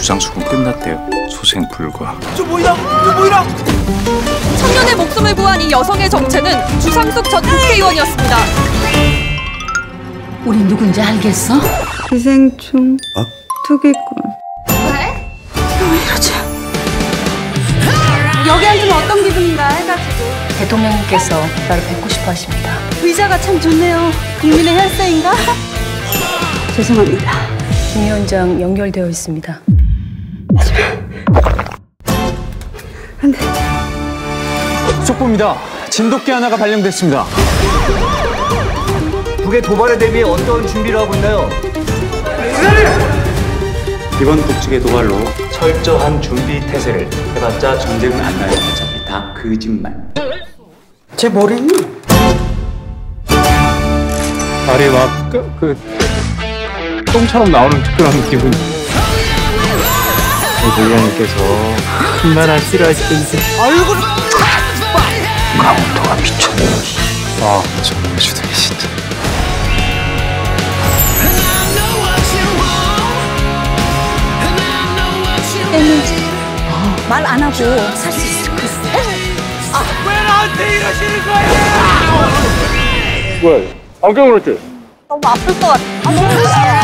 주장수군 끝났대요. 소생 불가. 저 보이나? 청년의 목숨을 구한 이 여성의 정체는 주상숙 전 국회의원이었습니다. 우리 누군지 알겠어? 기생충 투기꾼. 왜? 왜 이러지? 여기 앉으면 어떤 기분인가 해가지고. 대통령님께서 나를 뵙고 싶어 하십니다. 의자가 참 좋네요. 국민의 혈세인가? 죄송합니다. 김 위원장 연결되어 있습니다. 안 돼. 속보입니다. 진돗개 하나가 발령됐습니다. 북의 도발에 대비해 어떤 준비를 하고 있나요? 이번 북측의 도발로 철저한 준비 태세를 해봤자 전쟁은 안 나요. 어차피 다 거짓말. 제 머리는? 발이 막 똥처럼 나오는 그런 기분. 대통령님께서 얼마나 싫어하시던지. 얼굴 강원도가 미쳤네. 아, 정말 주둥이 진짜. 말 안 하고 살 수 있을 것 같아. 왜 나한테 이러시는 거예요? 뭐야? 안경을 했지? 너무 아플 것 같아.